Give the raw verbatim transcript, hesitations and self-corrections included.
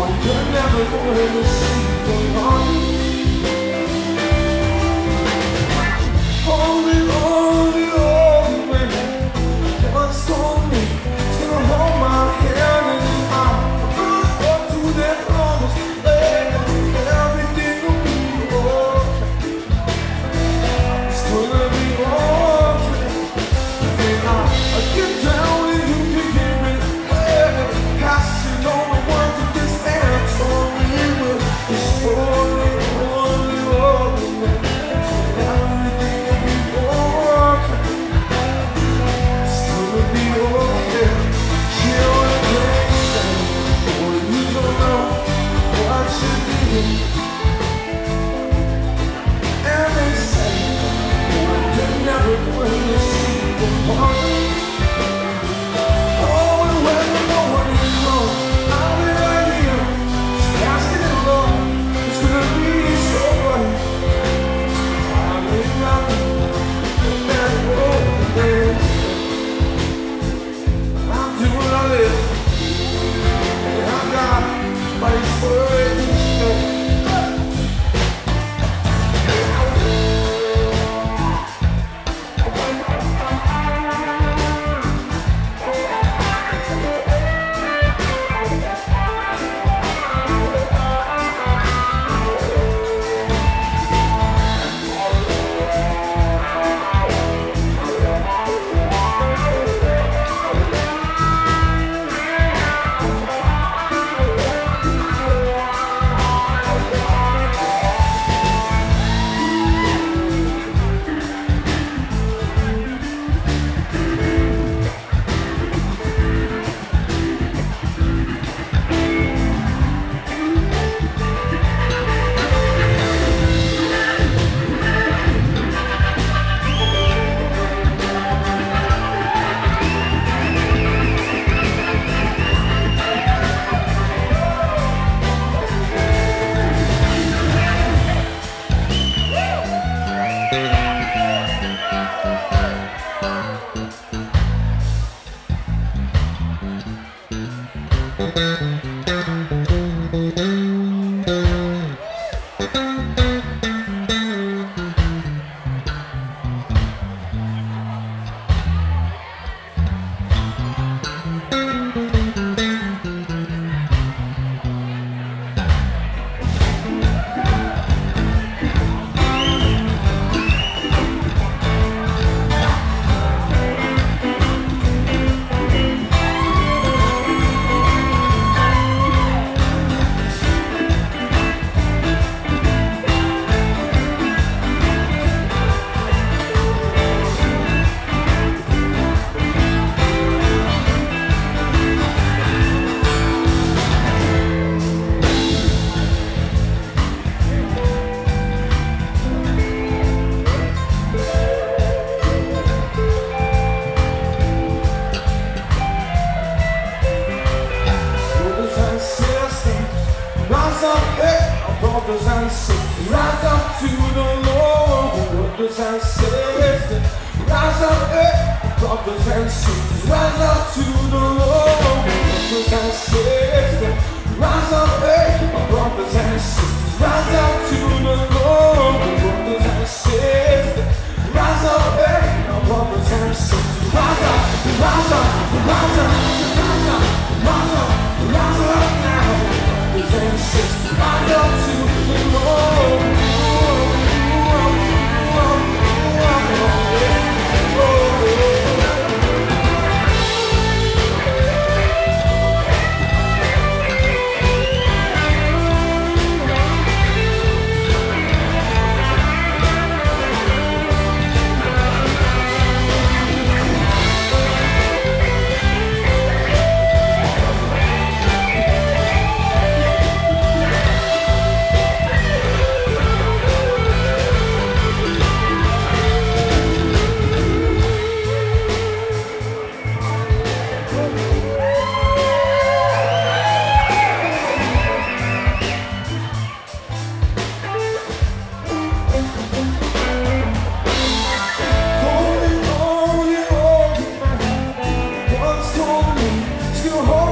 you're never going to see the light. Holding on, the old man once told me to hold my hand and I was up to that promise land. Everything will be okay. It's gonna be okay. And I, I get down and you can give it away. Passing on the words of this answer we will destroy it, only old man. Everything will be okay. It's gonna be okay. Hear what they say, boy, you don't know what you did. And they say, boy, you're never going to see the light. Oh, and when the morning comes, I'll be right here, just asking the Lord, it's gonna be so bright. I'm in nothing, and that old days. I'm doing what I live, and I got my inspiration to stay. Brothers and sisters, rise up to the Lord. Brothers and sisters, rise up, eh. Brothers and sisters, rise up to the Lord. Brothers and sisters, rise up, eh. Brothers and sisters, rise up to the Lord. Brothers and sisters, rise up, eh. Brothers and sisters, rise up, rise up, rise up, rise up, rise up, rise up now. Brothers and sisters, rise up to the Lord. Once told me to hold